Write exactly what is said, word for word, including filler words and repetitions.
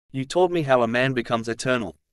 You taught me how a man becomes eternal.